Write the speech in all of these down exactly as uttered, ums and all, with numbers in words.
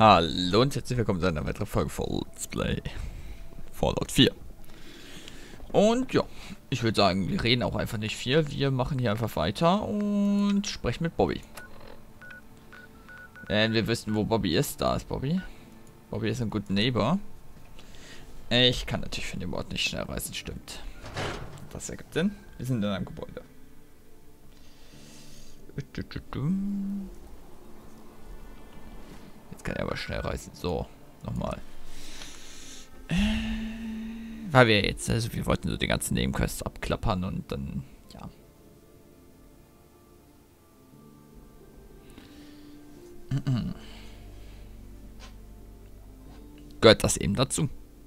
Hallo und herzlich willkommen zu einer weiteren Folge von Let's Play Fallout vier. Und ja, ich würde sagen, wir reden auch einfach nicht viel. Wir machen hier einfach weiter und sprechen mit Bobby. Wenn wir wissen, wo Bobby ist, da ist Bobby. Bobby ist ein guter Neighbor. Ich kann natürlich von dem Ort nicht schnell reisen, stimmt. Das ergibt Sinn. Wir sind in einem Gebäude. Jetzt kann er aber schnell reisen. So, nochmal. Äh, weil wir jetzt, also wir wollten so die ganzen Nebenquests abklappern und dann, ja. Gehört das eben dazu.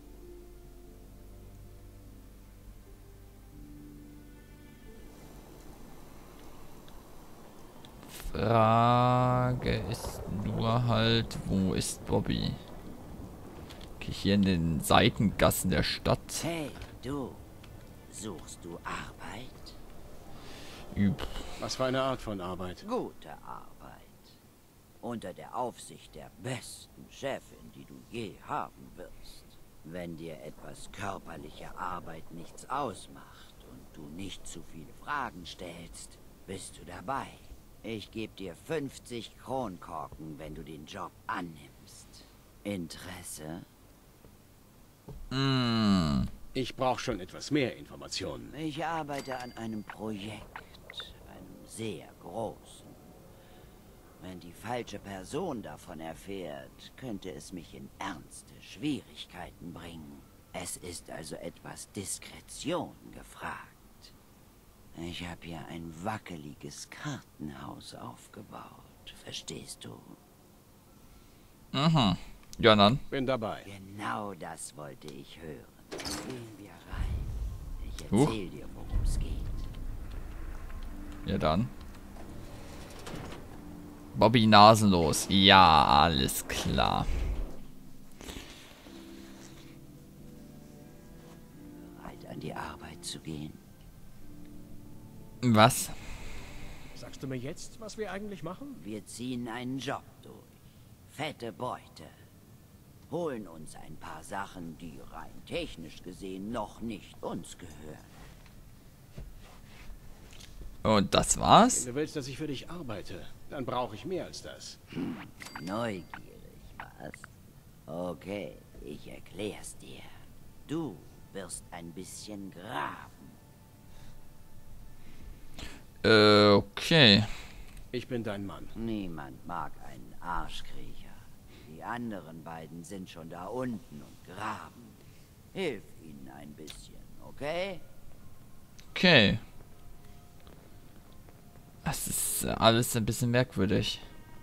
Frage ist nur halt, wo ist Bobby? Okay, hier in den Seitengassen der Stadt. Hey, du. Suchst du Arbeit? Üb. Was für eine Art von Arbeit? Gute Arbeit. Unter der Aufsicht der besten Chefin, die du je haben wirst. Wenn dir etwas körperliche Arbeit nichts ausmacht und du nicht zu viele Fragen stellst, bist du dabei. Ich gebe dir fünfzig Kronkorken, wenn du den Job annimmst. Interesse? Mm. Ich brauche schon etwas mehr Informationen. Ich arbeite an einem Projekt, einem sehr großen. Wenn die falsche Person davon erfährt, könnte es mich in ernste Schwierigkeiten bringen. Es ist also etwas Diskretion gefragt. Ich habe hier ein wackeliges Kartenhaus aufgebaut. Verstehst du? Mhm. Ja, dann. Bin dabei. Genau das wollte ich hören. Gehen wir rein. Ich Huch. erzähl dir, worum es geht. Ja, dann. Bobby nasenlos. Ja, alles klar. Bereit, an die Arbeit zu gehen? Was? Sagst du mir jetzt, was wir eigentlich machen? Wir ziehen einen Job durch. Fette Beute. Holen uns ein paar Sachen, die rein technisch gesehen noch nicht uns gehören. Und das war's? Wenn du willst, dass ich für dich arbeite, dann brauche ich mehr als das. Hm, neugierig, was? Okay, ich erklär's dir. Du wirst ein bisschen graben. Äh, okay. Ich bin dein Mann. Niemand mag einen Arschkriecher. Die anderen beiden sind schon da unten und graben. Hilf ihnen ein bisschen, okay? Okay. Das ist alles ein bisschen merkwürdig.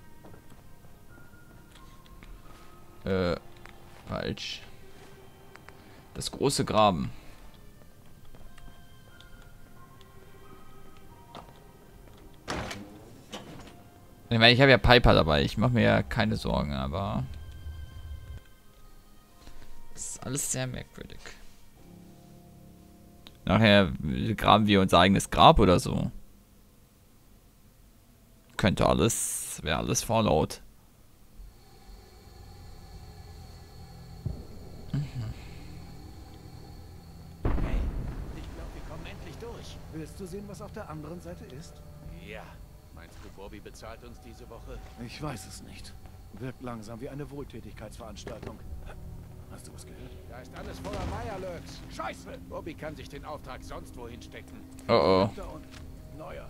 Äh, falsch. Das große Graben. Ich meine, ich habe ja Piper dabei. Ich mache mir ja keine Sorgen, aber das ist alles sehr merkwürdig. Nachher graben wir unser eigenes Grab oder so. Könnte alles, wäre alles Fallout. Hey, ich glaube, wir kommen endlich durch. Willst du sehen, was auf der anderen Seite ist? Ja. Meinst du, Bobby bezahlt uns diese Woche? Ich weiß es nicht. Wirkt langsam wie eine Wohltätigkeitsveranstaltung. Hast du was gehört? Da ist alles voller Meierlurks. Scheiße! Bobby kann sich den Auftrag sonst wohin stecken. Oh oh. Da unten. Neuer.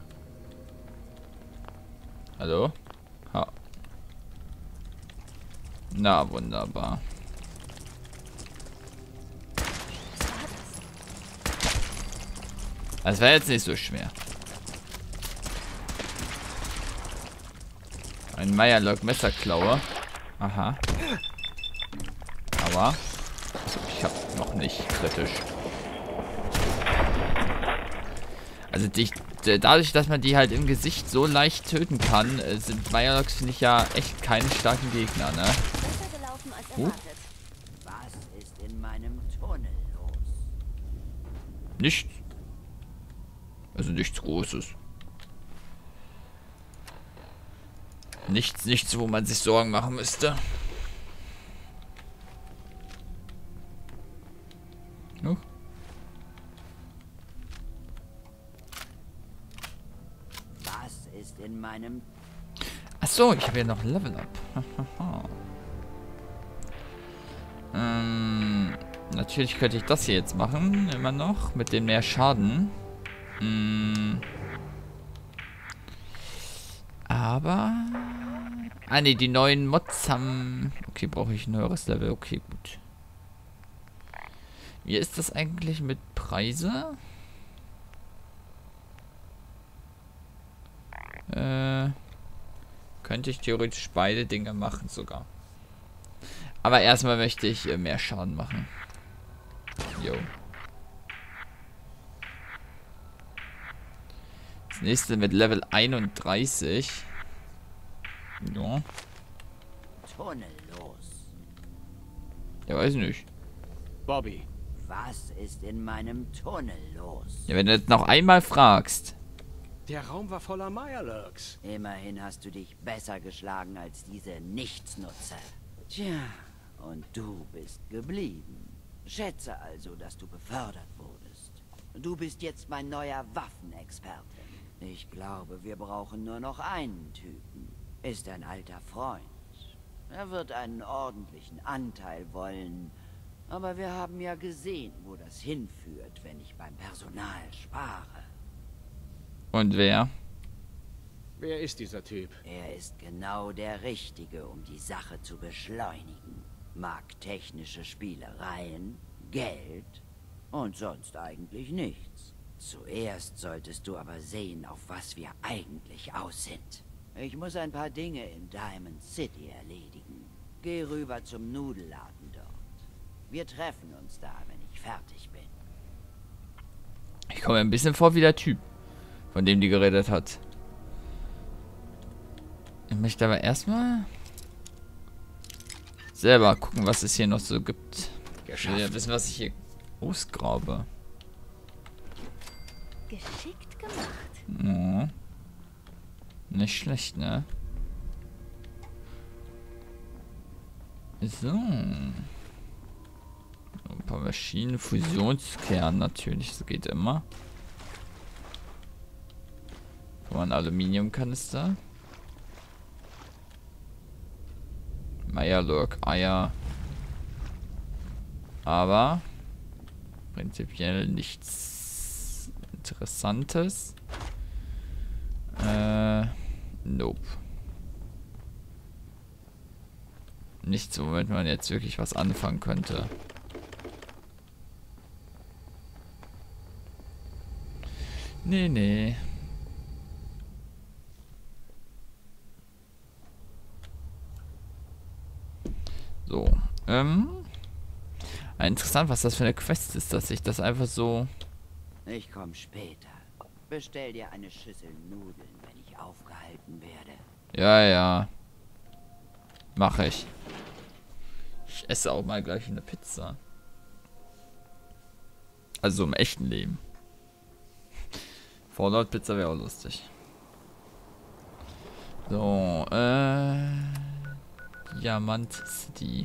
Hallo? Ha. Na, wunderbar. Das wäre jetzt nicht so schwer. Ein Meyerlock Messerklaue. Aha. Aber ich habe noch nicht kritisch. Also die, dadurch, dass man die halt im Gesicht so leicht töten kann, sind Meyerlocks, finde ich, ja echt keine starken Gegner, ne? Uh. Was ist in meinem Tunnel los? Nichts. Also nichts Großes. Nichts, nichts, wo man sich Sorgen machen müsste. Huch. Was ist in meinem... Achso, ich habe ja noch Level Up. ähm, natürlich könnte ich das hier jetzt machen. Immer noch. Mit dem mehr Schaden. Mm. Aber... Ah ne, die neuen Mods haben... Okay, brauche ich ein höheres Level. Okay, gut. Wie ist das eigentlich mit Preise? Äh... Könnte ich theoretisch beide Dinge machen sogar. Aber erstmal möchte ich äh, mehr Schaden machen. Jo. Das nächste mit Level einunddreißig. Ja. Tunnel los. Ja, weiß nicht. Bobby, Was ist in meinem Tunnel los? Ja, wenn du jetzt noch einmal fragst. der Raum war voller Mirelurks. Immerhin hast du dich besser geschlagen als diese Nichtsnutzer. Tja, und du bist geblieben. Schätze also, dass du befördert wurdest. Du bist jetzt mein neuer Waffenexperte. Ich glaube, wir brauchen nur noch einen Typen. Ist ein alter Freund. Er wird einen ordentlichen Anteil wollen. Aber wir haben ja gesehen, wo das hinführt, wenn ich beim Personal spare. Und wer? Wer ist dieser Typ? Er ist genau der Richtige, um die Sache zu beschleunigen. Mag technische Spielereien, Geld und sonst eigentlich nichts. Zuerst solltest du aber sehen, auf was wir eigentlich aus sind. Ich muss ein paar Dinge in Diamond City erledigen. Geh rüber zum Nudelladen dort. Wir treffen uns da, wenn ich fertig bin. Ich komme mir ein bisschen vor wie der Typ, von dem die geredet hat. Ich möchte aber erstmal selber gucken, was es hier noch so gibt. Ich will ja wissen, was ich hier ausgrabe. Geschickt gemacht. Oh. Nicht schlecht, ne? So. Ein paar Maschinen, Fusionskern natürlich, das geht immer. Ein Aluminiumkanister. Mirelurk Eier. Aber prinzipiell nichts Interessantes. Äh, nope. Nichts, womit man jetzt wirklich was anfangen könnte. Nee, nee. So, ähm. Interessant, was das für eine Quest ist, dass ich das einfach so... Ich komme später. Bestell dir eine Schüssel Nudeln, wenn ich aufgehalten werde. Ja, ja. Mache ich. Ich esse auch mal gleich eine Pizza. Also im echten Leben. Fallout Pizza wäre auch lustig. So, äh... Diamond City.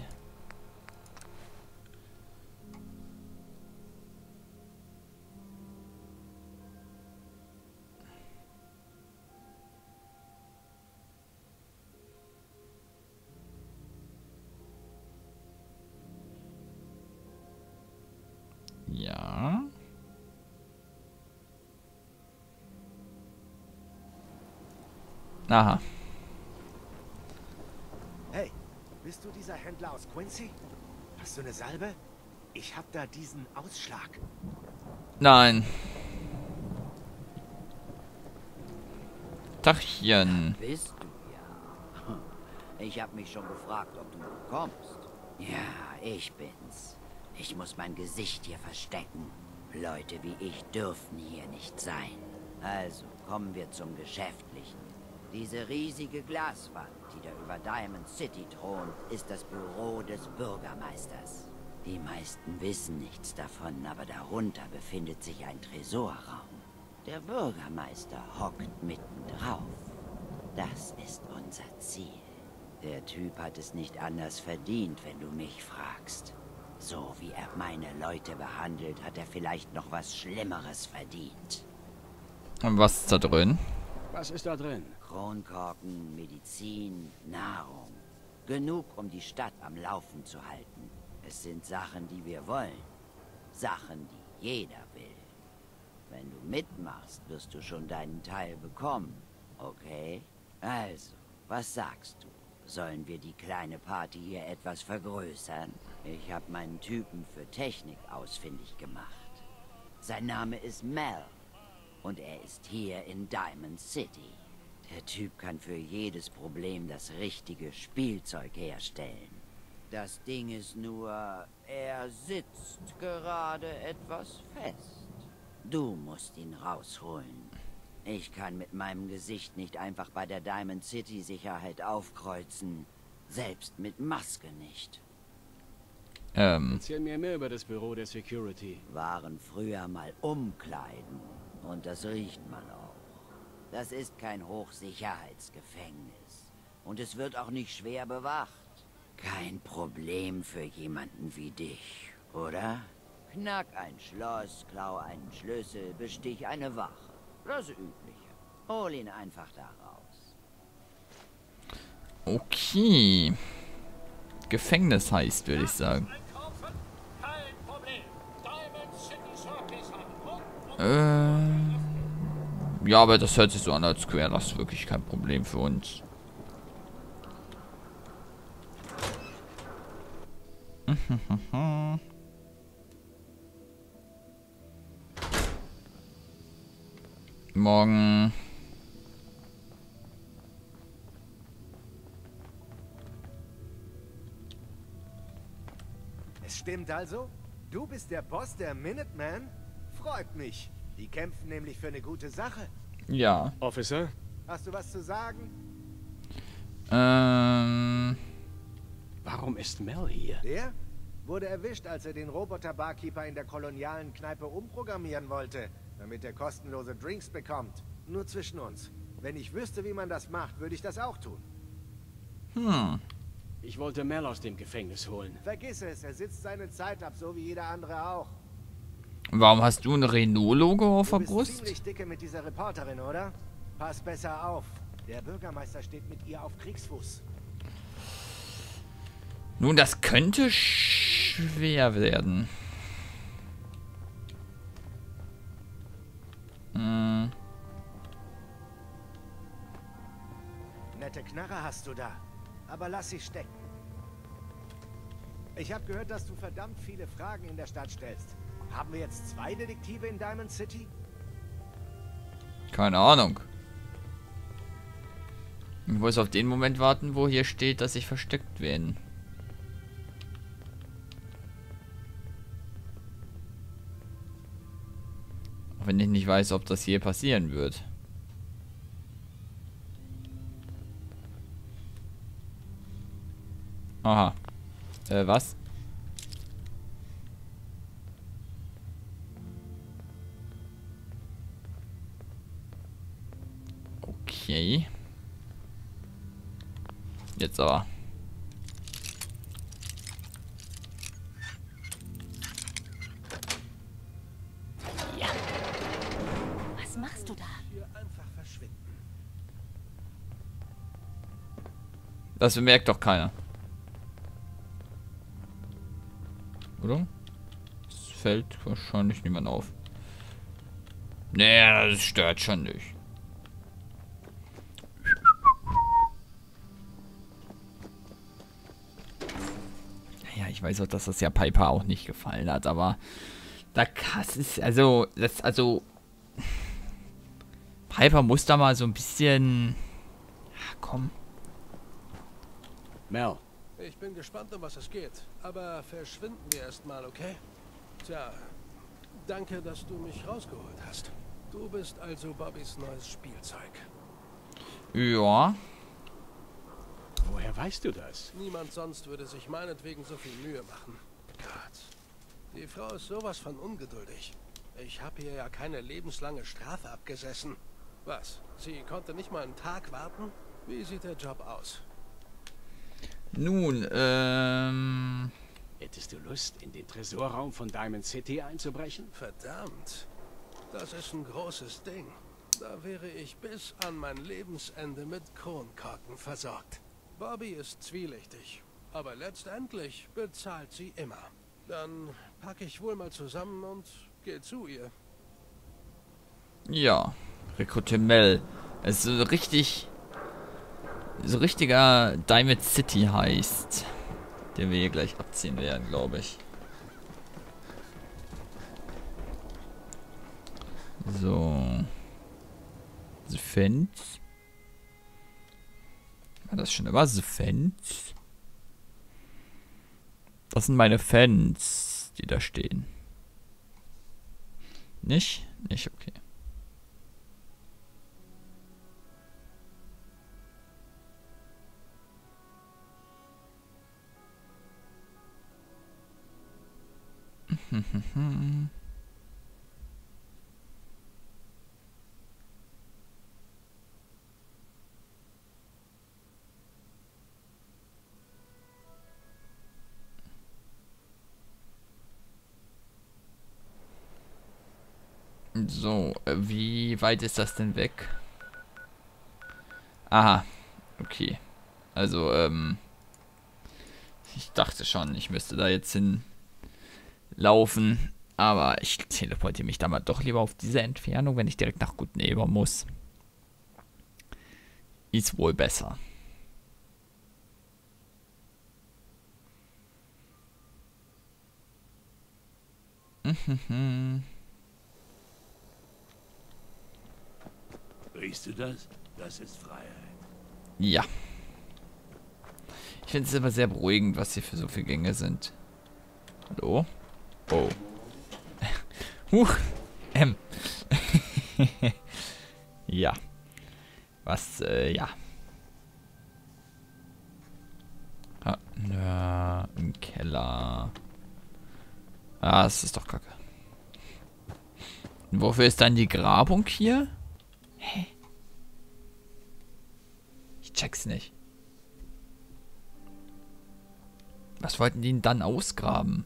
Ja. Aha. Hey, bist du dieser Händler aus Quincy? Hast du eine Salbe? Ich hab da diesen Ausschlag. Nein. Tachchen. Bist du ja. Ich habe mich schon gefragt, ob du noch kommst. Ja, ich bin's. Ich muss mein Gesicht hier verstecken. Leute wie ich dürfen hier nicht sein. Also kommen wir zum Geschäftlichen. Diese riesige Glaswand, die da über Diamond City thront, ist das Büro des Bürgermeisters. Die meisten wissen nichts davon, aber darunter befindet sich ein Tresorraum. Der Bürgermeister hockt mittendrauf. Das ist unser Ziel. Der Typ hat es nicht anders verdient, wenn du mich fragst. So wie er meine Leute behandelt, hat er vielleicht noch was Schlimmeres verdient. Und was ist da drin? Was ist da drin? Kronkorken, Medizin, Nahrung. Genug, um die Stadt am Laufen zu halten. Es sind Sachen, die wir wollen. Sachen, die jeder will. Wenn du mitmachst, wirst du schon deinen Teil bekommen. Okay? Also, was sagst du? Sollen wir die kleine Party hier etwas vergrößern? Ich habe meinen Typen für Technik ausfindig gemacht. Sein Name ist Mel. Und er ist hier in Diamond City. Der Typ kann für jedes Problem das richtige Spielzeug herstellen. Das Ding ist nur, er sitzt gerade etwas fest. Du musst ihn rausholen. Ich kann mit meinem Gesicht nicht einfach bei der Diamond City Sicherheit aufkreuzen. Selbst mit Maske nicht. Ähm. Erzähl mir mehr über das Büro der Security. Waren früher mal Umkleiden. Und das riecht man auch. Das ist kein Hochsicherheitsgefängnis. Und es wird auch nicht schwer bewacht. Kein Problem für jemanden wie dich, oder? Knack ein Schloss, klau einen Schlüssel, bestich eine Wache. Das Übliche. Hol ihn einfach da raus. Okay. Gefängnis heißt, würde ich sagen. Äh, ja, aber das hört sich so an, als wäre das wirklich kein Problem für uns. Morgen. Es stimmt also? Du bist der Boss der Minutemen? Freut mich. Die kämpfen nämlich für eine gute Sache. Ja. Officer? Hast du was zu sagen? Ähm. Warum ist Mel hier? Der wurde erwischt, als er den Roboter-Barkeeper in der kolonialen Kneipe umprogrammieren wollte, damit er kostenlose Drinks bekommt. Nur zwischen uns. Wenn ich wüsste, wie man das macht, würde ich das auch tun. Hm. Ich wollte Mel aus dem Gefängnis holen. Vergiss es, er sitzt seine Zeit ab, so wie jeder andere auch. Warum hast du ein Renault-Logo auf der Du bist Brust? ziemlich dicke mit dieser Reporterin, oder? Pass besser auf. Der Bürgermeister steht mit ihr auf Kriegsfuß. Nun, das könnte schwer werden. Hm. Nette Knarre hast du da. Aber lass sie stecken. Ich habe gehört, dass du verdammt viele Fragen in der Stadt stellst. Haben wir jetzt zwei Detektive in Diamond City? Keine Ahnung. Ich muss auf den Moment warten, wo hier steht, dass ich versteckt werden. Auch wenn ich nicht weiß, ob das hier passieren wird. Aha. Äh, was? Okay. Jetzt aber. Ja. Was machst du da? Hier einfach verschwinden. Das bemerkt doch keiner. Oder? Es fällt wahrscheinlich niemand auf. Nee, das stört schon nicht. Ja, ich weiß auch, dass das ja Piper auch nicht gefallen hat, aber da das ist also das also Piper muss da mal so ein bisschen. Ja, komm. Mel. Ich bin gespannt, um was es geht. Aber verschwinden wir erstmal, okay? Tja, danke, dass du mich rausgeholt hast. Du bist also Bobbys neues Spielzeug. Ja. Woher weißt du das? Niemand sonst würde sich meinetwegen so viel Mühe machen. Gott. Die Frau ist sowas von ungeduldig. Ich habe hier ja keine lebenslange Strafe abgesessen. Was? Sie konnte nicht mal einen Tag warten? Wie sieht der Job aus? Nun, ähm... Hättest du Lust, in den Tresorraum von Diamond City einzubrechen? Verdammt. Das ist ein großes Ding. Da wäre ich bis an mein Lebensende mit Kronkorken versorgt. Bobby ist zwielichtig, aber letztendlich bezahlt sie immer. Dann packe ich wohl mal zusammen und gehe zu ihr. Ja, rekrutiere Mel. Es ist so richtig... So richtiger Diamond City heißt. Den wir hier gleich abziehen werden, glaube ich. So. The Fence. War das schon immer The Fence? Das sind meine Fans, die da stehen. Nicht? Nicht, okay. So, äh, wie weit ist das denn weg? Aha, okay. Also, ähm... ich dachte schon, ich müsste da jetzt hin laufen. Aber ich teleportiere mich da mal doch lieber auf diese Entfernung, wenn ich direkt nach Goodneighbor muss. Ist wohl besser. Mhm. Riechst du das? Das ist Freiheit. Ja. Ich finde es aber sehr beruhigend, was hier für so viele Gänge sind. Hallo? Oh. Huch. Ähm. Ja. Was, äh, ja. Ah, na, im Keller. Ah, das ist doch kacke. Und wofür ist dann die Grabung hier? Hä? Ich check's nicht. Was wollten die denn dann ausgraben?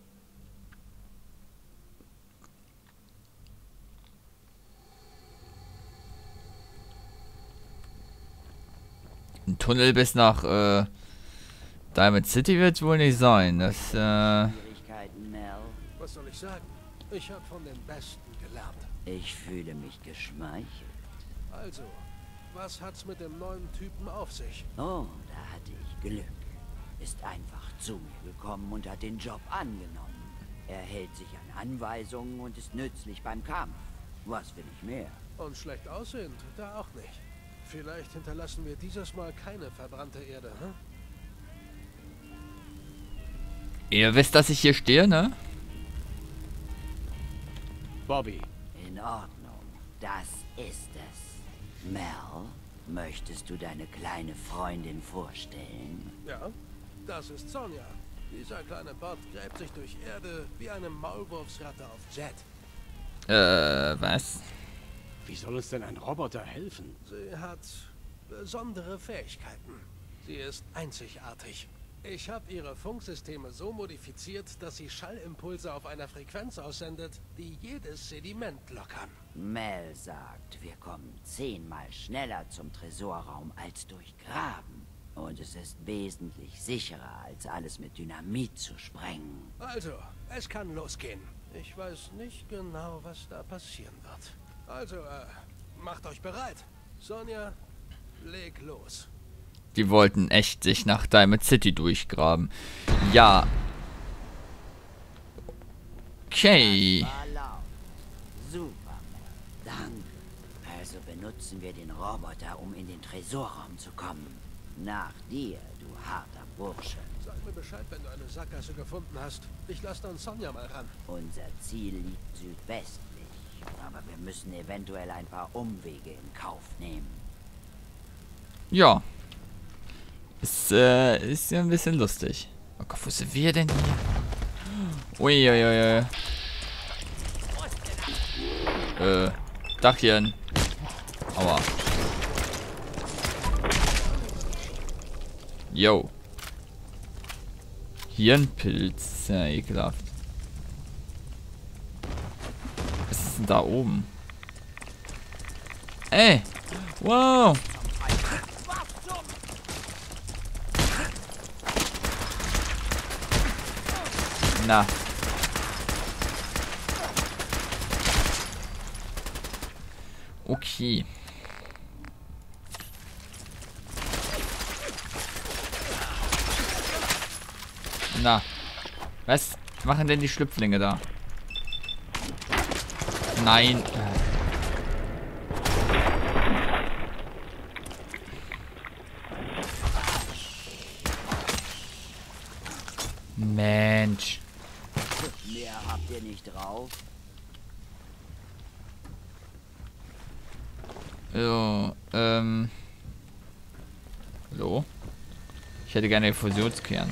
Ein Tunnel bis nach äh, Diamond City wird es wohl nicht sein. Das, äh... Schwierigkeiten, Mel. Was soll ich sagen? Ich habe von den Besten gelernt. Ich fühle mich geschmeichelt. Also, was hat's mit dem neuen Typen auf sich? Oh, da hatte ich Glück. Ist einfach zu mir gekommen und hat den Job angenommen. Er hält sich an Anweisungen und ist nützlich beim Kampf. Was will ich mehr? Und schlecht aussehend, da auch nicht. Vielleicht hinterlassen wir dieses Mal keine verbrannte Erde, hm? Ihr wisst, dass ich hier stehe, ne? Bobby, In Ordnung, das ist es. Mel, möchtest du deine kleine Freundin vorstellen? Ja, das ist Sonja. Dieser kleine Bot gräbt sich durch Erde wie eine Maulwurfsratte auf Jet. Äh, was? wie soll uns denn ein Roboter helfen? Sie hat besondere Fähigkeiten. Sie ist einzigartig. Ich habe ihre Funksysteme so modifiziert, dass sie Schallimpulse auf einer Frequenz aussendet, die jedes Sediment lockern. Mel sagt, wir kommen zehnmal schneller zum Tresorraum als durch Graben. Und es ist wesentlich sicherer, als alles mit Dynamit zu sprengen. Also, es kann losgehen. Ich weiß nicht genau, was da passieren wird. Also, äh, macht euch bereit. Sonja, leg los. Die wollten echt sich nach Diamond City durchgraben. Ja. Okay. Das war laut. Super, Mel. Danke. Also benutzen wir den Roboter, um in den Tresorraum zu kommen. Nach dir, du harter Bursche. Sag mir Bescheid, wenn du eine Sackgasse gefunden hast. Ich lasse dann Sonja mal ran. Unser Ziel liegt südwestlich. Aber wir müssen eventuell ein paar Umwege in Kauf nehmen. Ja. Ist, äh, ist ja ein bisschen lustig. Oh Gott, wo sind wir denn hier? Uiuiui. Äh, Dachchen. Aua. Yo. Hirnpilz. Sehr ekelhaft. Was ist denn da oben? Ey! Wow! Na. Okay. Na. Was machen denn die Schlüpflinge da? Nein. Mensch. Mehr habt ihr nicht drauf? So, ähm. Hallo? Ich hätte gerne den Fusionskern.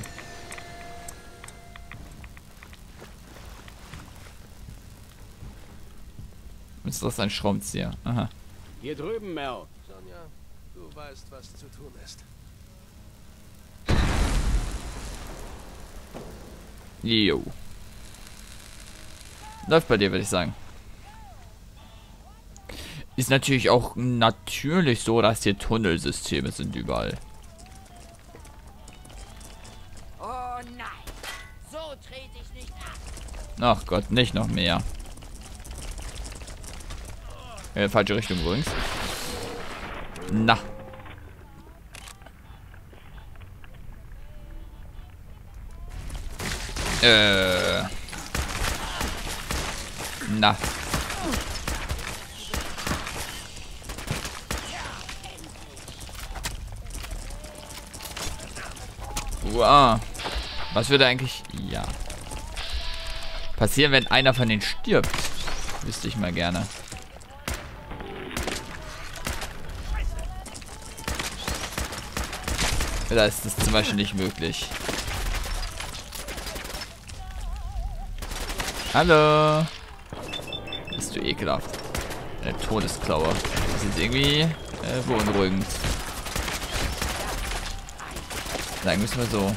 Ist das ein Schraubenzieher? Aha. Hier drüben, Mel. Sonja, du weißt, was zu tun ist. Jo. Läuft bei dir, würde ich sagen. Ist natürlich auch natürlich so, dass hier Tunnelsysteme sind überall. Oh nein, so trete ich nicht ab. Ach Gott, nicht noch mehr. Äh, falsche Richtung übrigens. Na. Äh. Na. Wow. Was würde eigentlich... Ja. Passieren, wenn einer von denen stirbt? Wüsste ich mal gerne. Da ist das zum Beispiel nicht möglich. Hallo. Bist du ekelhaft. Eine Todesklaue. Das ist irgendwie äh, beunruhigend. Sagen wir es mal so.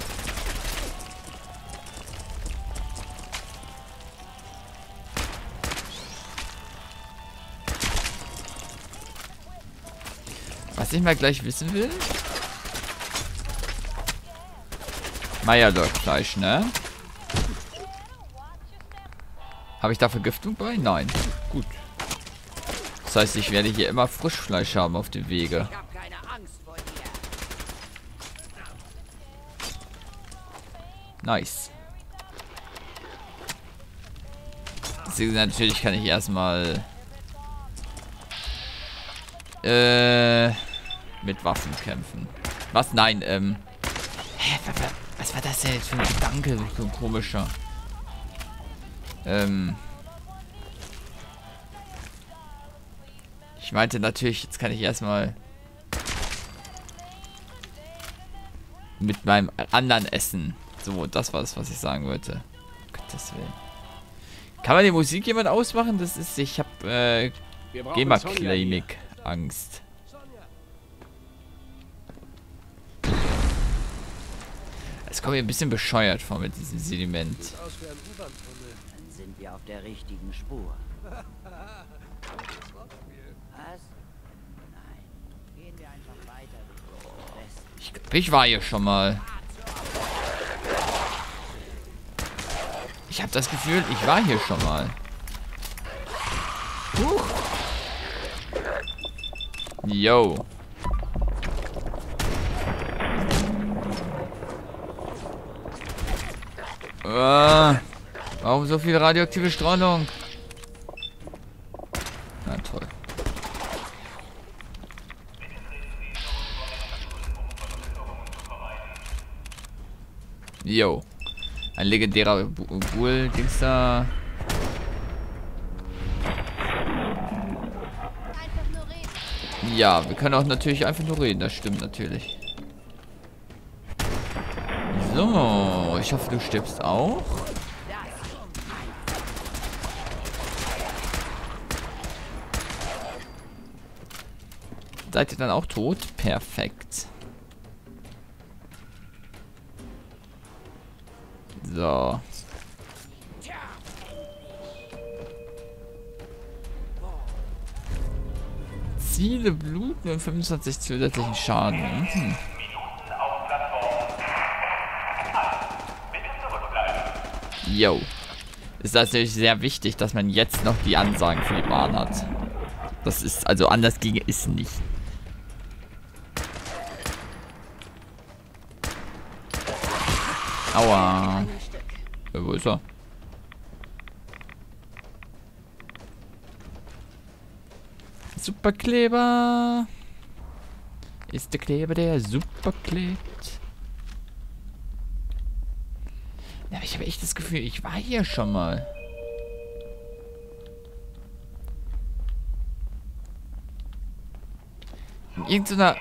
Was ich mal gleich wissen will. Meierlurkfleisch, ne? Habe ich da Vergiftung bei? Nein. Gut. Das heißt, ich werde hier immer Frischfleisch haben auf dem Wege. Ich hab keine Angst vor dir. Nice. Deswegen natürlich kann ich erstmal äh, mit Waffen kämpfen. Was? Nein, ähm. Hä, was war das denn jetzt für ein Gedanke? So ein komischer. Ähm. Ich meinte natürlich, jetzt kann ich erstmal mit meinem anderen Essen. So, das war es, was ich sagen wollte. Gottes Willen. Kann man die Musik jemand ausmachen? Das ist, ich hab, äh, Gamer-Clinic Angst. Es kommt mir ein bisschen bescheuert vor mit diesem Sediment. Sieht aus wie ein U-Bahn-Tunnel. Dann sind wir auf der richtigen Spur. Das Wortspiel. Was? Nein. Gehen wir einfach weiter Richtung Westen. Ich glaube, ich war hier schon mal. Ich habe das Gefühl, ich war hier schon mal. Huch. Yo. Uh, warum so viel radioaktive Strahlung? Na toll. Yo. Ein legendärer Bull-Dings da. Ja, wir können auch natürlich einfach nur reden, das stimmt natürlich. So, ich hoffe, du stirbst auch. Seid ihr dann auch tot? Perfekt. So. Ziele bluten und fünfundzwanzig zusätzlichen Schaden. Hm. Yo. Ist natürlich sehr wichtig, dass man jetzt noch die Ansagen für die Bahn hat. Das ist, also anders ginge es nicht. Aua. Ja, wo ist er? Superkleber. Ist der Kleber, der super klebt. Ja, aber ich habe echt das Gefühl, ich war hier schon mal. In irgendeiner...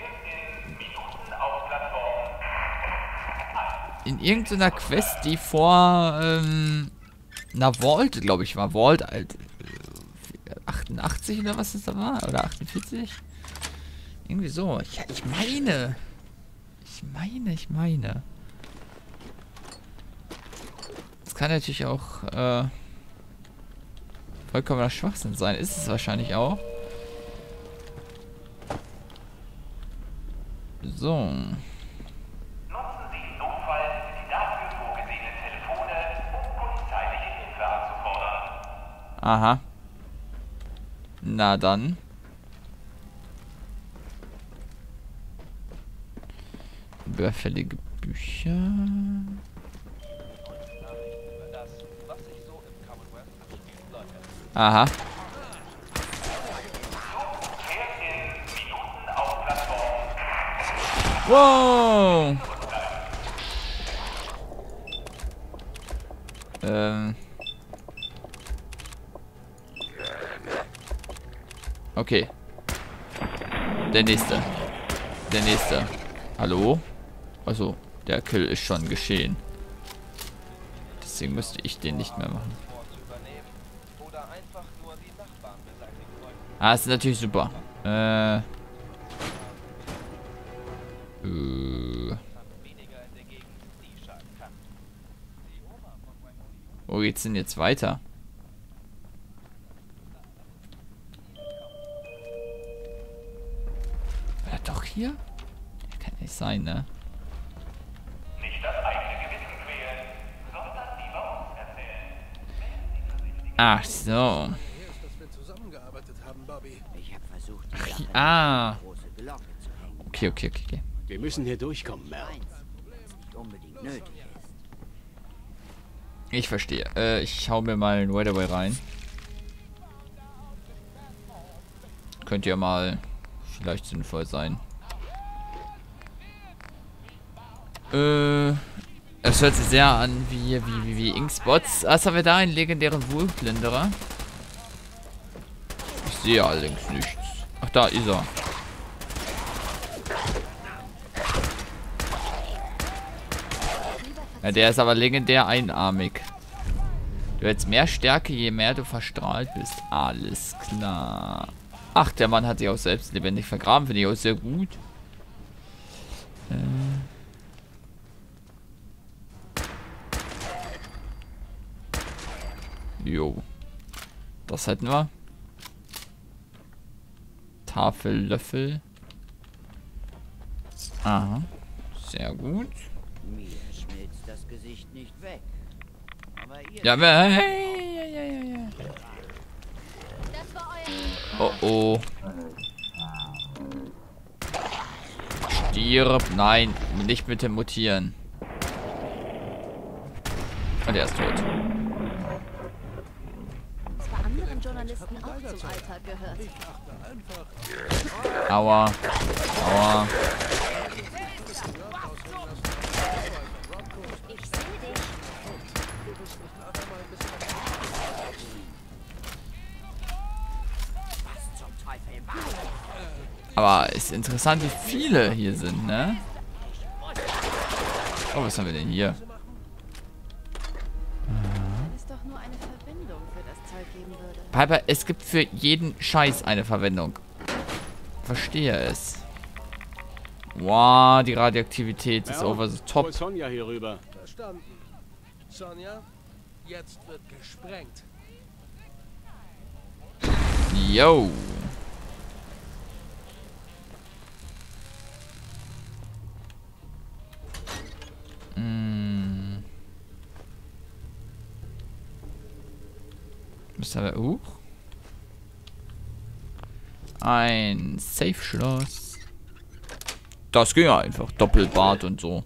In irgendeiner Quest, die vor ähm, einer Vault, glaube ich, war. Vault, alt, achtundachtzig oder was das da war? Oder achtundvierzig? Irgendwie so. Ja, ich meine. Ich meine, ich meine. Das kann natürlich auch äh, vollkommener Schwachsinn sein. Ist es wahrscheinlich auch. So. Aha. Na dann. Überfällige Bücher. Aha. Wow. Ähm. Okay. Der nächste. Der nächste. Hallo? Also, der Kill ist schon geschehen. Deswegen müsste ich den nicht mehr machen. Ah, das ist natürlich super. Äh. äh. Wo geht's denn jetzt weiter? War das doch hier? Kann nicht sein, ne? Nicht das eigene Gewissen quälen, sondern lieber uns erzählen. Ach so. Ich habe versucht, Ach, ah. Okay, okay, okay, okay. Wir müssen hier durchkommen, Mel. nicht unbedingt nötig ist. Ich verstehe. Äh, ich hau mir mal ein Weatherway rein. Könnte ja mal vielleicht sinnvoll sein. Äh, es hört sich sehr an wie, wie, wie, wie Inkspots. Was haben wir da? Einen legendären Wurfplünderer. Ich sehe allerdings nichts. Ach, da ist er. Ja, der ist aber legendär einarmig. Du hättest mehr Stärke, je mehr du verstrahlt bist. Alles klar. Ach, der Mann hat sich auch selbst lebendig vergraben. Finde ich auch sehr gut. Äh. Jo. Das hätten wir. Tafel, Löffel. Aha. Sehr gut. Mir schmilzt das Gesicht nicht weg. Aber ihr Ja, aber hey, ja, ja, ja, ja. Oh oh. Stirb. Nein, nicht mit dem Mutieren. Und er ist tot. Das bei anderen Journalisten auch zum Alltag gehört. Aua. Aua. Ich sehe dich. Aber ist interessant, wie viele hier sind, ne? Oh, was haben wir denn hier? Wenn es doch nur eine Verbindung für das Zeug geben würde. Piper, es gibt für jeden Scheiß eine Verwendung. Verstehe es. Wow, die Radioaktivität ist over the top. Hol Sonja hier rüber. Verstanden. Sonja, jetzt wird gesprengt. Yo. Hm. Müssen wir hoch? Ein Safe-Schloss. Das ging ja einfach. Doppelbad und so.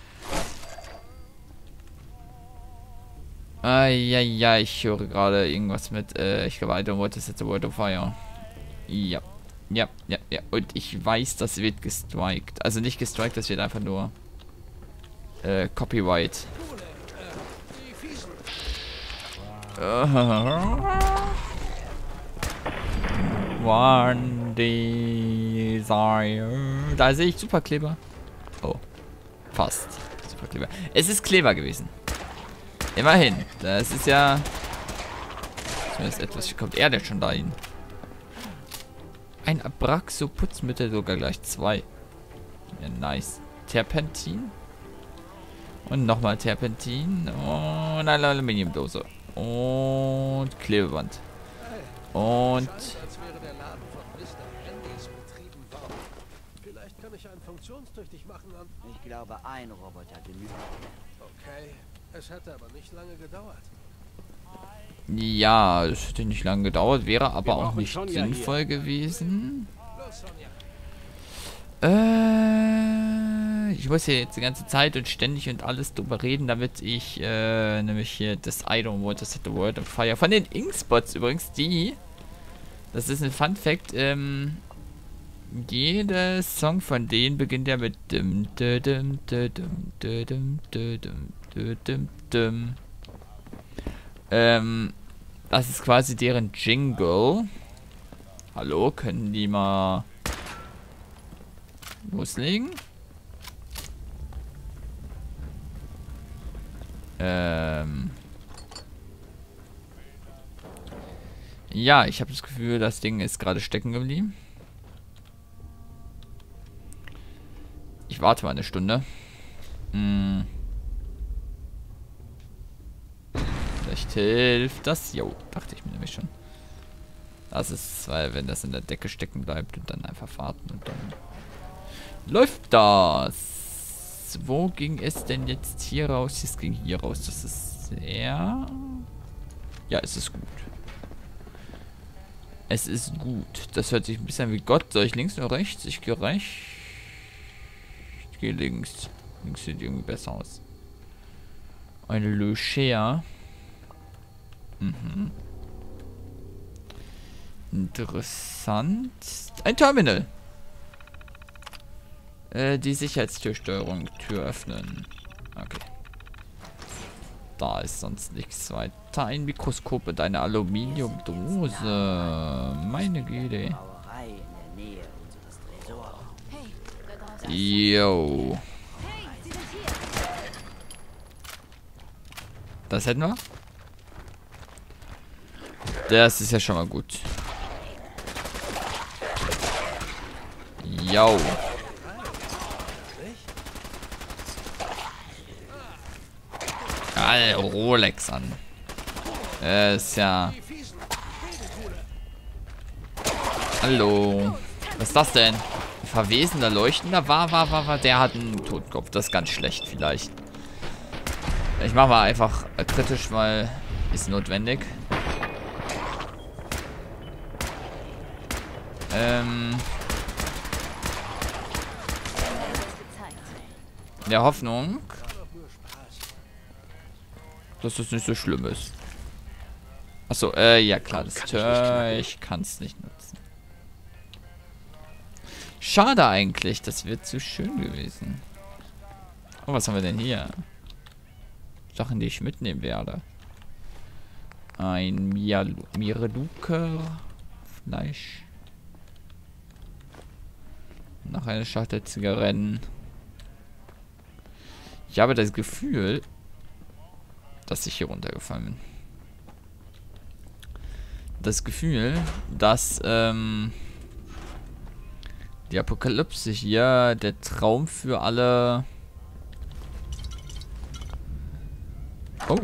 Ah, ja, ja, ich höre gerade irgendwas mit, äh, ich glaube, I don't want to set the world of fire. Ja. Ja, ja, ja. Und ich weiß, das wird gestrikt. Also nicht gestrikt, das wird einfach nur äh, Copyright. One Desire. Da sehe ich Superkleber. Oh. Fast. Superkleber. Es ist Kleber gewesen. Immerhin. Das ist ja... Zumindest etwas... Kommt er denn schon dahin? Ein Abraxo-Putzmittel, sogar gleich zwei. Ja, nice. Terpentin. Und nochmal Terpentin. Und eine Aluminiumdose. Und Klebeband. Und... Als wäre der Laden von Mister Handys betrieben worden. Vielleicht kann ich einen funktionstüchtig machen an... Ich glaube, ein Roboter genügt. Okay, es hätte aber nicht lange gedauert. Ja, es hätte nicht lange gedauert, wäre aber Wir auch brauchen nicht Sonja sinnvoll hier. Los, gewesen. Sonja. Äh, ich muss hier jetzt die ganze Zeit und ständig und alles drüber reden, damit ich äh, nämlich hier das I don't want to set the world on fire von den Inkspots übrigens, die, das ist ein Fun Fact, ähm, jeder Song von denen beginnt ja mit dim, dim, dim, dim, dim, dim, dim, dim, dim. Ähm, das ist quasi deren Jingle. Hallo, können die mal loslegen? Ähm. Ja, ich habe das Gefühl, das Ding ist gerade stecken geblieben. Ich warte mal eine Stunde. Hm. Vielleicht hilft das. Jo, dachte ich mir nämlich schon. Das ist, weil wenn das in der Decke stecken bleibt und dann einfach warten und dann läuft das. Wo ging es denn jetzt hier raus? Es ging hier raus. Das ist sehr... Ja, es ist gut. Es ist gut. Das hört sich ein bisschen wie Gott. Soll ich links oder rechts? Ich gehe rechts. Ich gehe links. Links sieht irgendwie besser aus. Eine Löcher. Mhm. Interessant. Ein Terminal. Äh, die Sicherheitstürsteuerung. Tür öffnen. Okay. Da ist sonst nichts weiter. Ein Mikroskop mit einer Aluminiumdose. Meine Güte. Brauerei in der Nähe unseres Tresors. Hey, da draußen. Yo. Hey, Sie sind hier. Das hätten wir. Das ist ja schon mal gut. Yo. Geil, Rolex an. Äh, ist ja... Hallo. Was ist das denn? Ein verwesender Leuchtender? War, war, war, war. Der hat einen Totenkopf. Das ist ganz schlecht vielleicht. Ich mache mal einfach äh, kritisch, weil ist notwendig. Ähm... In der Hoffnung, dass das nicht so schlimm ist. Achso, äh, ja klar, das Tür, ich kann es nicht nutzen. Schade eigentlich, das wird zu schön gewesen. Oh, was haben wir denn hier? Sachen, die ich mitnehmen werde. Ein Mireluker Fleisch. Noch eine Schachtel Zigaretten. Ich habe das Gefühl, dass ich hier runtergefallen bin. Das Gefühl, dass ähm, die Apokalypse hier der Traum für alle Oh.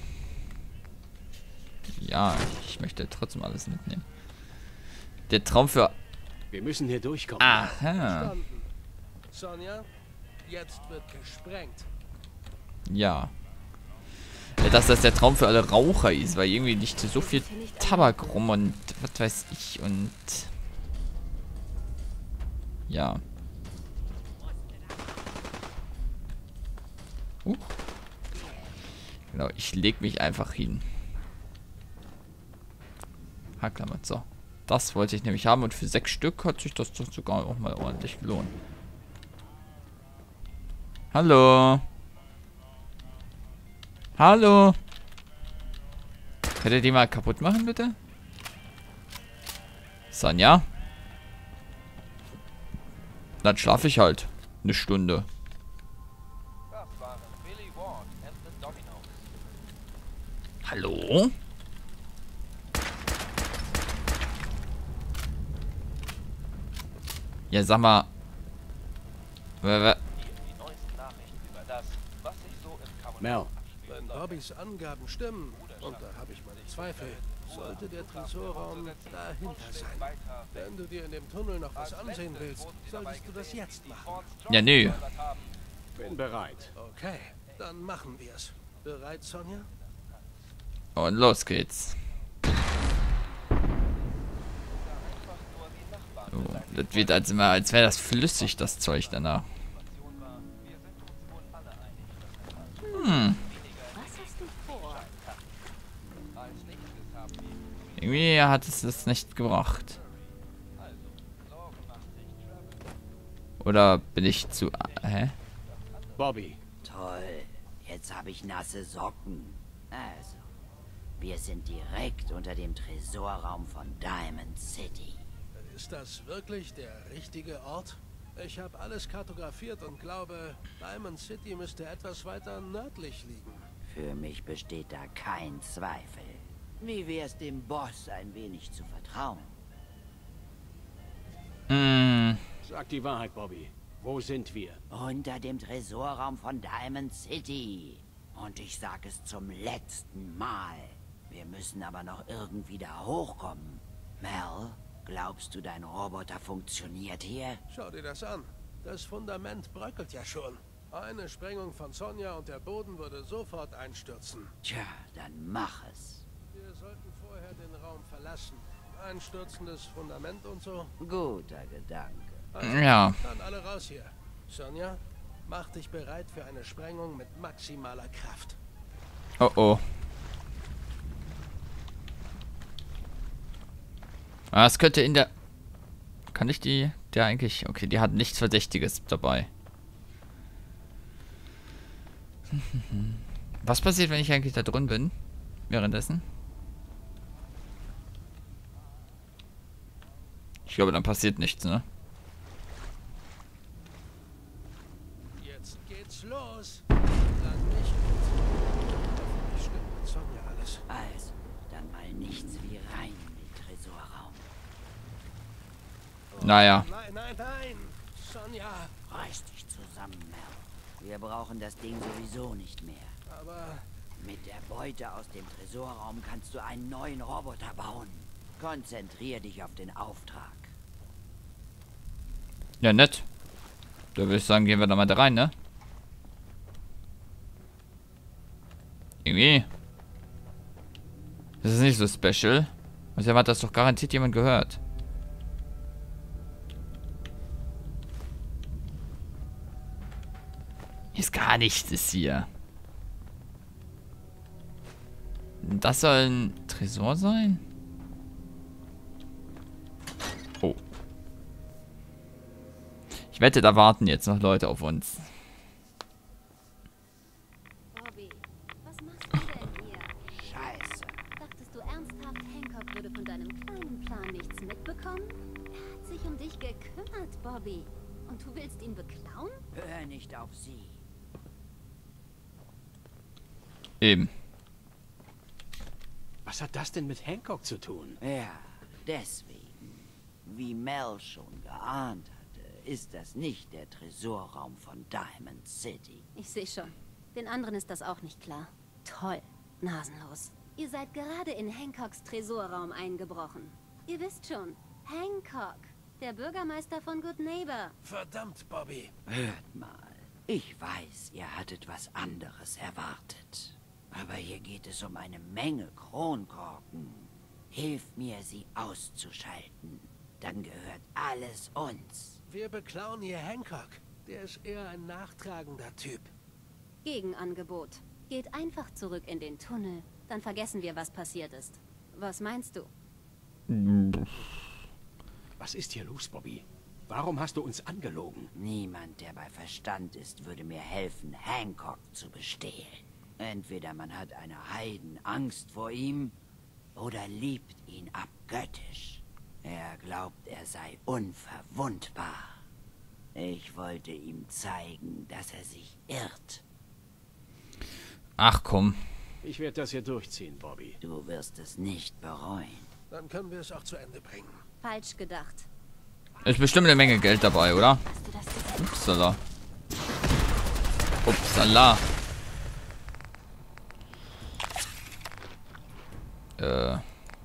Ja, ich möchte trotzdem alles mitnehmen. Der Traum für... Wir müssen hier durchkommen. Aha. Verstanden. Sonja, jetzt wird gesprengt. Ja. Ja, dass das der Traum für alle Raucher ist, weil irgendwie nicht so viel Tabak rum und was weiß ich und... Ja. Uh. Genau, ich leg mich einfach hin. Haklammert, so. Das wollte ich nämlich haben und für sechs Stück hat sich das doch sogar auch mal ordentlich gelohnt. Hallo. Hallo. Könnt ihr die mal kaputt machen, bitte? Sonja? Dann schlafe ich halt. Eine Stunde. Hallo? Ja, sag mal. Mel. Wenn Bobbys Angaben stimmen, und da habe ich meine Zweifel, sollte der Tresorraum dahinter sein. Wenn du dir in dem Tunnel noch was ansehen willst, solltest du das jetzt machen. Ja, nö. Bin bereit. Okay, dann machen wir es. Bereit, Sonja? Und los geht's. Oh, das wird als immer, als wäre das flüssig, das Zeug danach. Hm. Irgendwie hat es das nicht gebracht. Oder bin ich zu... Hä? Bobby. Toll. Jetzt habe ich nasse Socken. Also, wir sind direkt unter dem Tresorraum von Diamond City. Ist das wirklich der richtige Ort? Ich habe alles kartografiert und glaube, Diamond City müsste etwas weiter nördlich liegen. Für mich besteht da kein Zweifel. Wie wär's dem Boss ein wenig zu vertrauen? Hm. Sag die Wahrheit, Bobby. Wo sind wir? Unter dem Tresorraum von Diamond City. Und ich sage es zum letzten Mal. Wir müssen aber noch irgendwie da hochkommen. Mel, glaubst du, dein Roboter funktioniert hier? Schau dir das an. Das Fundament bröckelt ja schon. Eine Sprengung von Sonja und der Boden würde sofort einstürzen. Tja, dann mach es. Wir sollten vorher den Raum verlassen. Einstürzendes Fundament und so. Guter Gedanke. Also, Ja. dann alle raus hier. Sonja, mach dich bereit für eine Sprengung mit maximaler Kraft. Oh oh. Ah, es könnte in der... Kann ich die... Der eigentlich... Okay, die hat nichts Verdächtiges dabei. Was passiert, wenn ich eigentlich da drin bin? Währenddessen? Ich glaube, dann passiert nichts, ne? Jetzt geht's los. Dann nicht. Hoffentlich stimmt mit Sonja alles. Also, dann mal nichts wie rein in den Tresorraum. Naja. Nein, nein, nein. Sonja. Reiß dich zusammen, Mel. Wir brauchen das Ding sowieso nicht mehr. Aber Mit der Beute aus dem Tresorraum kannst du einen neuen Roboter bauen. Konzentrier dich auf den Auftrag. Ja, nett. Da würde ich sagen, gehen wir da mal da rein, ne? Irgendwie. Das ist nicht so special. Außerdem hat das doch garantiert jemand gehört. Hier ist gar nichts, ist hier. Das soll ein Tresor sein? Oh. Ich wette, da warten jetzt noch Leute auf uns. Bobby, was machst du denn hier? Scheiße. Dachtest du ernsthaft, Hancock würde von deinem kleinen Plan nichts mitbekommen? Er hat sich um dich gekümmert, Bobby. Und du willst ihn beklauen? Hör nicht auf sie. Eben. Was hat das denn mit Hancock zu tun? Ja, deswegen. Wie Mel schon geahnt hatte, ist das nicht der Tresorraum von Diamond City. Ich sehe schon. Den anderen ist das auch nicht klar. Toll, nasenlos. Ihr seid gerade in Hancocks Tresorraum eingebrochen. Ihr wisst schon, Hancock, der Bürgermeister von Good Neighbor. Verdammt, Bobby. Hört mal, ich weiß, ihr hattet was anderes erwartet. Aber hier geht es um eine Menge Kronkorken. Hilf mir, sie auszuschalten. Dann gehört alles uns. Wir beklauen hier Hancock. Der ist eher ein nachtragender Typ. Gegenangebot. Geht einfach zurück in den Tunnel. Dann vergessen wir, was passiert ist. Was meinst du? Was ist hier los, Bobby? Warum hast du uns angelogen? Niemand, der bei Verstand ist, würde mir helfen, Hancock zu bestehlen. Entweder man hat eine Heidenangst vor ihm oder liebt ihn abgöttisch. Er glaubt, er sei unverwundbar. Ich wollte ihm zeigen, dass er sich irrt. Ach komm. Ich werde das hier durchziehen, Bobby. Du wirst es nicht bereuen. Dann können wir es auch zu Ende bringen. Falsch gedacht. Ist bestimmt eine Menge Geld dabei, oder? Hast du das gesehen? Upsala. Upsala. Äh.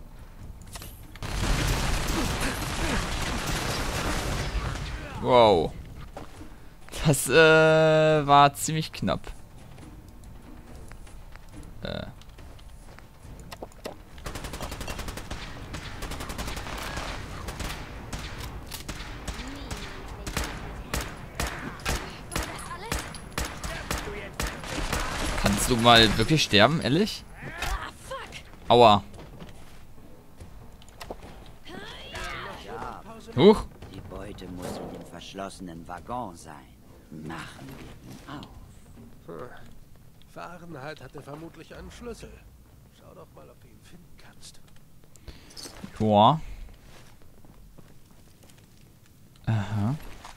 Wow. Das äh, war ziemlich knapp. Äh. Kannst du mal wirklich sterben, ehrlich? Aua. Huch. Die Beute muss in dem verschlossenen Waggon sein. Machen wir ihn auf. Hm. Fahrenheit hatte vermutlich einen Schlüssel. Schau doch mal, ob du ihn finden kannst. Boah. Aha.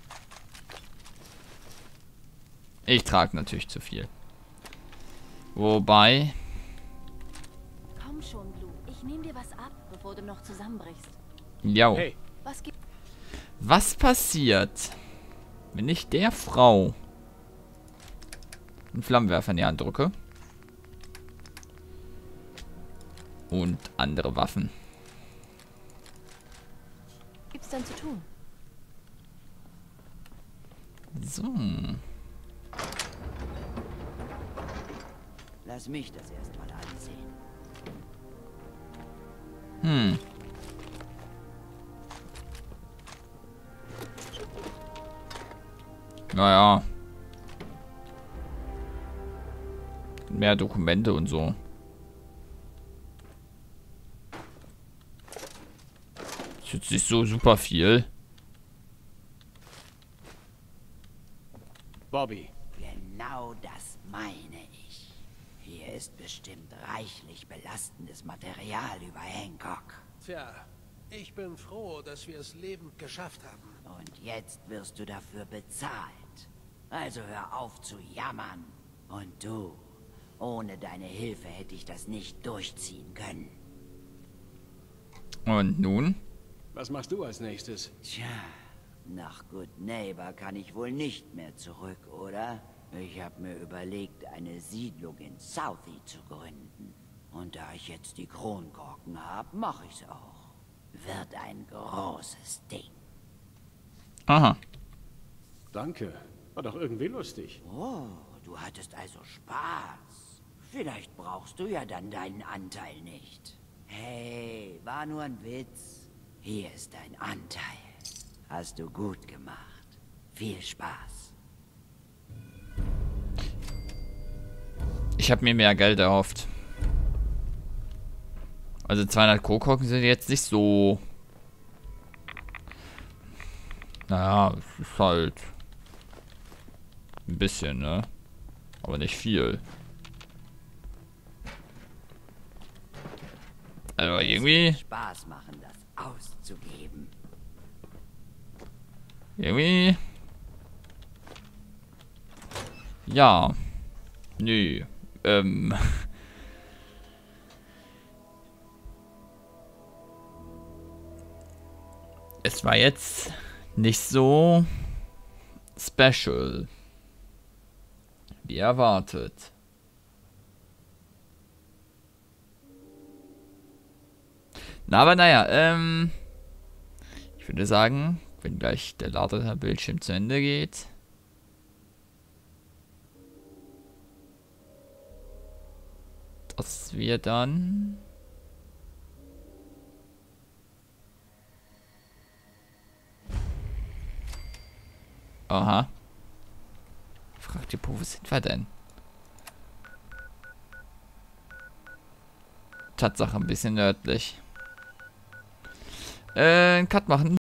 Ich trage natürlich zu viel. Wobei... Komm schon, Blue. Ich nehme dir was ab, bevor du noch zusammenbrichst. Jo. Hey, Was gibt... Was passiert, wenn ich der Frau einen Flammenwerfer in die Hand drücke? Und andere Waffen. gibt's denn zu tun? So. Lass mich das erstmal ansehen. Hm. Naja. Mehr Dokumente und so. Das ist jetzt nicht so super viel. Bobby. Genau das meine ich. Hier ist bestimmt reichlich belastendes Material über Hancock. Tja, ich bin froh, dass wir es lebend geschafft haben. Und jetzt wirst du dafür bezahlt. Also hör auf zu jammern. Und du, ohne deine Hilfe hätte ich das nicht durchziehen können. Und nun? Was machst du als nächstes? Tja, nach Good Neighbor kann ich wohl nicht mehr zurück, oder? Ich habe mir überlegt, eine Siedlung in Southie zu gründen. Und da ich jetzt die Kronkorken habe, mache ich's auch. Wird ein großes Ding. Aha. Danke. War doch irgendwie lustig. Oh, du hattest also Spaß. Vielleicht brauchst du ja dann deinen Anteil nicht. Hey, war nur ein Witz. Hier ist dein Anteil. Hast du gut gemacht. Viel Spaß. Ich habe mir mehr Geld erhofft. Also zweihundert Kronkorken sind jetzt nicht so... Naja, es ist halt... ein bisschen, ne? Aber nicht viel. Also irgendwie... Es wird Spaß machen, das auszugeben. Irgendwie... Ja. Nö. Ähm... Es war jetzt nicht so special wie erwartet. Na, aber naja, ähm... ich würde sagen, wenn gleich der Ladebildschirm zu Ende geht... dass wir dann... Aha. Fragt die Po, wo sind wir denn? Tatsache ein bisschen nördlich. Äh, einen Cut machen.